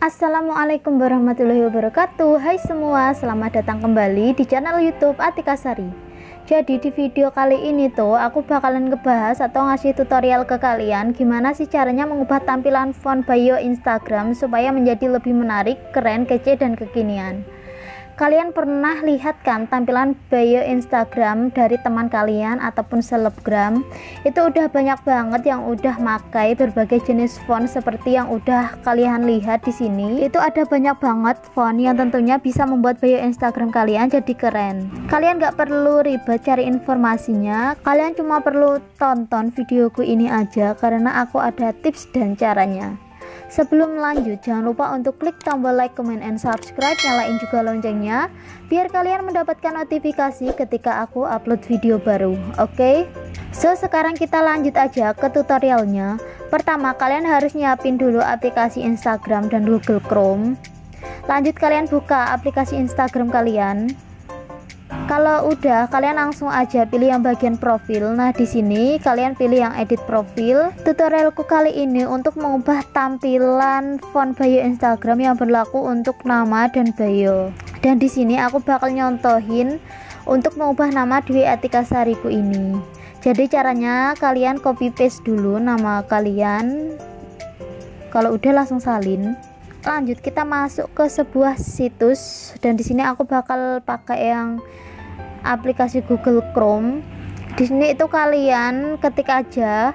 Assalamualaikum warahmatullahi wabarakatuh. Hai semua, selamat datang kembali di channel YouTube Atika Sari. Jadi di video kali ini tuh aku bakalan ngebahas atau ngasih tutorial ke kalian gimana sih caranya mengubah tampilan font bio Instagram supaya menjadi lebih menarik, keren, kece, dan kekinian. Kalian pernah lihat kan tampilan bio Instagram dari teman kalian ataupun selebgram? Itu udah banyak banget yang udah makai berbagai jenis font seperti yang udah kalian lihat di sini. Itu ada banyak banget font yang tentunya bisa membuat bio Instagram kalian jadi keren. Kalian gak perlu ribet cari informasinya, kalian cuma perlu tonton videoku ini aja karena aku ada tips dan caranya. Sebelum lanjut, jangan lupa untuk klik tombol like, comment, and subscribe, nyalain juga loncengnya biar kalian mendapatkan notifikasi ketika aku upload video baru. Oke? So, sekarang kita lanjut aja ke tutorialnya. Pertama, kalian harus nyiapin dulu aplikasi Instagram dan Google Chrome. Lanjut kalian buka aplikasi Instagram kalian. Kalau udah, kalian langsung aja pilih yang bagian profil. Nah, di sini kalian pilih yang edit profil. Tutorialku kali ini untuk mengubah tampilan font bio Instagram yang berlaku untuk nama dan bio. Dan di sini aku bakal nyontohin untuk mengubah nama Dwi Atika Sariku ini. Jadi caranya kalian copy paste dulu nama kalian. Kalau udah langsung salin. Lanjut kita masuk ke sebuah situs dan di sini aku bakal pakai yang aplikasi Google Chrome. Di sini itu kalian ketik aja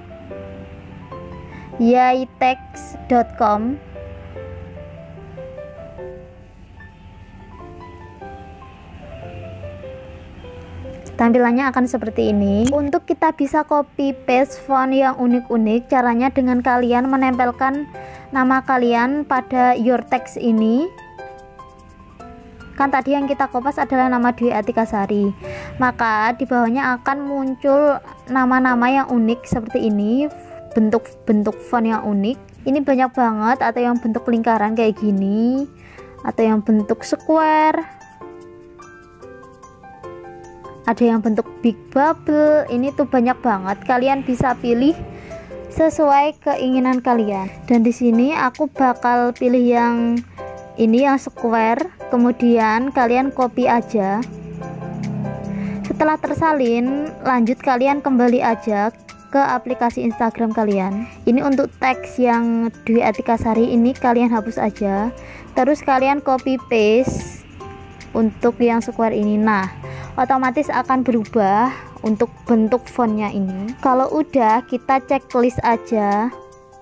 yaitext.com. Tampilannya akan seperti ini. Untuk kita bisa copy paste font yang unik-unik, caranya dengan kalian menempelkan nama kalian pada your text ini. Kan tadi yang kita kopas adalah nama Dwi Atika Sari, maka di bawahnya akan muncul nama-nama yang unik seperti ini, bentuk-bentuk font yang unik. Ini banyak banget, atau yang bentuk lingkaran kayak gini, atau yang bentuk square, ada yang bentuk big bubble. Ini tuh banyak banget, kalian bisa pilih sesuai keinginan kalian. Dan di sini aku bakal pilih yang ini, yang square. Kemudian kalian copy aja. Setelah tersalin, lanjut kalian kembali aja ke aplikasi Instagram kalian. Ini untuk teks yang Dwi Atika Sari ini kalian hapus aja. Terus kalian copy paste untuk yang square ini. Nah, otomatis akan berubah untuk bentuk fontnya ini. Kalau udah, kita checklist aja.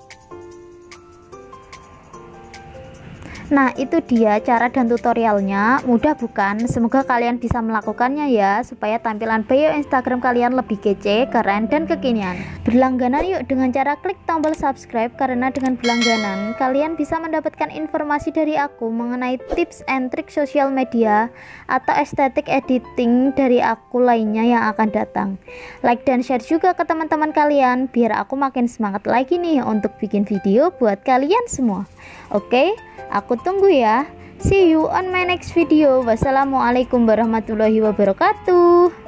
Nah, itu dia cara dan tutorialnya. Mudah bukan? Semoga kalian bisa melakukannya ya, supaya tampilan bio Instagram kalian lebih kece, keren, dan kekinian. Berlangganan yuk dengan cara klik tombol subscribe, karena dengan berlangganan kalian bisa mendapatkan informasi dari aku mengenai tips and trik sosial media atau estetik editing dari aku lainnya yang akan datang. Like dan share juga ke teman-teman kalian biar aku makin semangat lagi nih untuk bikin video buat kalian semua. Oke? Aku tunggu ya. See you on my next video. Wassalamualaikum warahmatullahi wabarakatuh.